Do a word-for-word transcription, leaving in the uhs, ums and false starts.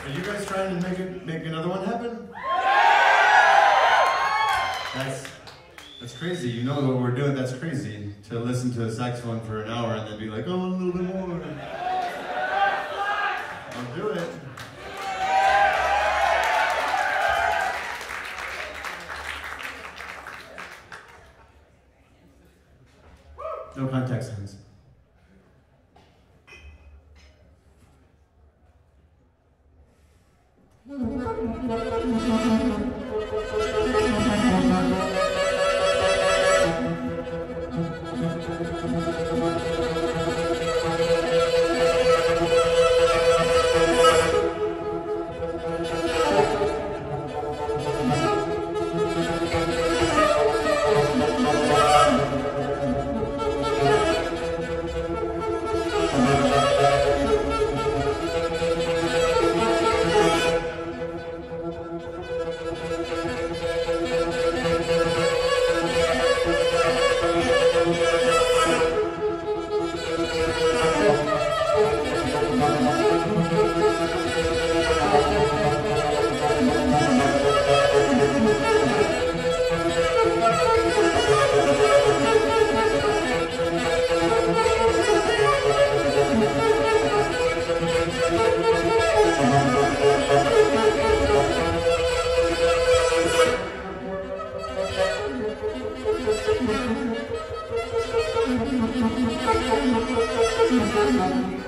Are you guys trying to make it make another one happen? That's that's crazy. You know what we're doing. That's crazy to listen to a saxophone for an hour and then be like, oh, a little bit more. I'll do it. No contact signs. Thank you.